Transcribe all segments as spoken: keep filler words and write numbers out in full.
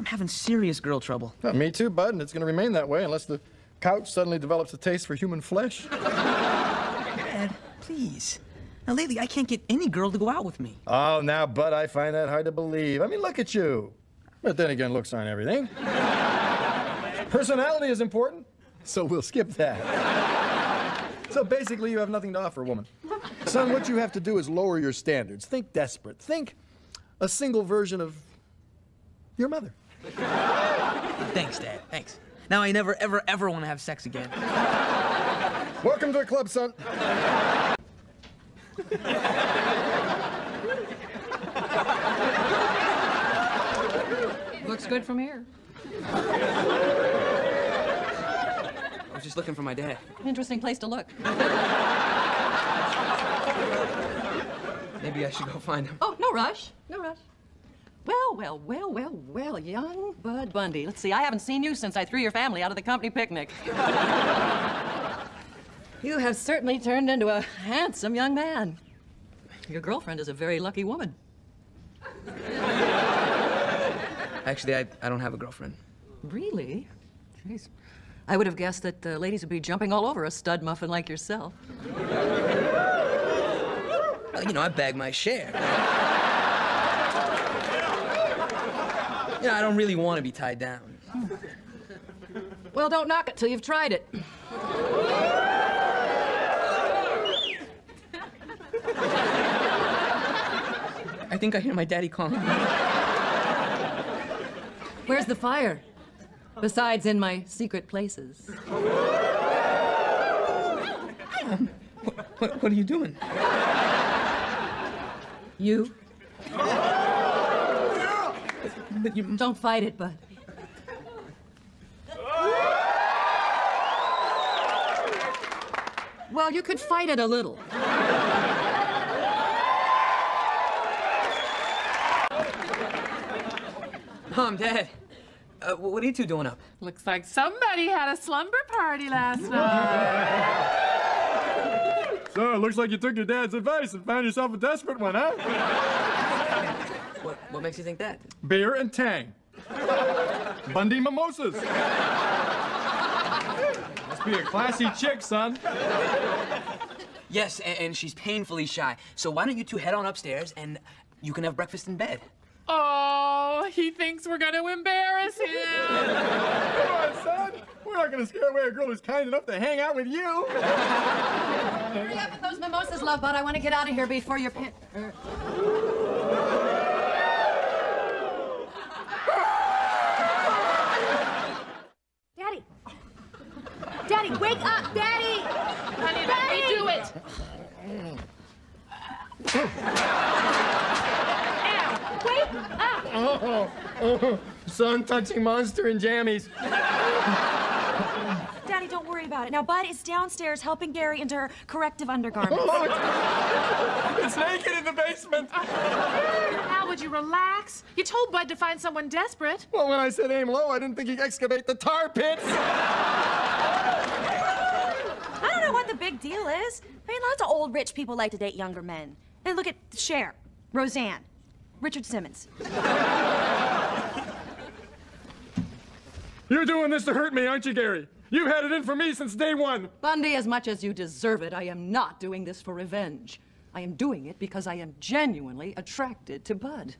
I'm having serious girl trouble. Well, me too, bud, and it's going to remain that way unless the couch suddenly develops a taste for human flesh. Dad, please. Now, lately, I can't get any girl to go out with me. Oh, now, bud, I find that hard to believe. I mean, look at you. But then again, looks aren't everything. Personality is important, so we'll skip that. So basically, you have nothing to offer a woman. Son, what you have to do is lower your standards. Think desperate. Think a single version of your mother. Thanks, Dad. Thanks. Now I never, ever, ever want to have sex again. Welcome to the club, son. Looks good from here. I was just looking for my dad. Interesting place to look. Maybe I should go find him. Oh, no rush. No rush. Well, well, well, well, well, young Bud Bundy. Let's see, I haven't seen you since I threw your family out of the company picnic. You have certainly turned into a handsome young man. Your girlfriend is a very lucky woman. Actually, I, I don't have a girlfriend. Really? Jeez. I would have guessed that uh, ladies would be jumping all over a stud muffin like yourself. Well, you know, I bag my share. You know, I don't really want to be tied down. Well, don't knock it till you've tried it. I think I hear my daddy calling me. Where's the fire? Besides in my secret places. Um, what, what, what are you doing? You? But you... Don't fight it, Bud. Well, you could fight it a little. Mom, Dad, uh, what are you two doing up? Looks like somebody had a slumber party last night. So, it looks like you took your dad's advice and found yourself a desperate one, huh? What, what makes you think that? Beer and Tang. Bundy mimosas. Must be a classy chick, son. Yes, and, and she's painfully shy. So why don't you two head on upstairs and you can have breakfast in bed? Oh, he thinks we're gonna embarrass him. Come on, son. We're not gonna scare away a girl who's kind enough to hang out with you. Hurry up with those mimosas, love bud. I want to get out of here before your pin... Er... Daddy! Daddy, wake up! Daddy! Honey, let me do it. Ow! Wake up! Oh, oh, son touching monster and jammies. Daddy, don't worry about it. Now, Bud is downstairs helping Gary into her corrective undergarments. Oh, it's, it's naked in the basement. How would you relax? You told Bud to find someone desperate. Well, when I said aim low, I didn't think he'd excavate the tar pits. I don't know what the big deal is. I mean, lots of old rich people like to date younger men. And look at Cher, Roseanne, Richard Simmons. You're doing this to hurt me, aren't you, Gary? You've had it in for me since day one. Bundy, as much as you deserve it, I am not doing this for revenge. I am doing it because I am genuinely attracted to Bud.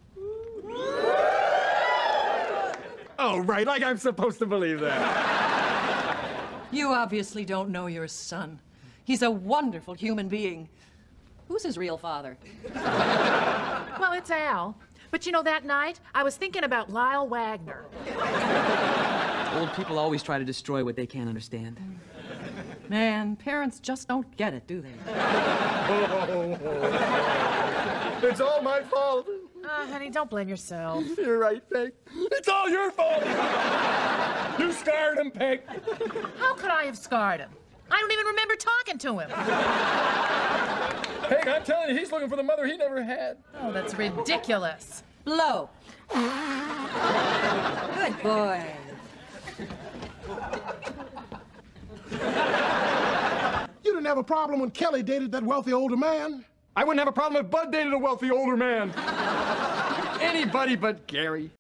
Oh, right, like I'm supposed to believe that. You obviously don't know your son. He's a wonderful human being. Who's his real father? Well, it's Al. But you know, that night, I was thinking about Lyle Wagner. Old people always try to destroy what they can't understand. Man, parents just don't get it, do they? It's all my fault. Oh, honey, don't blame yourself. You're right, Peg. It's all your fault. You scarred him, Peg. How could I have scarred him? I don't even remember talking to him. Peg, I'm telling you, he's looking for the mother he never had. Oh, that's ridiculous. Blow. Good boy. You didn't have a problem when Kelly dated that wealthy older man. I wouldn't have a problem if Bud dated a wealthy older man. Anybody but Gary.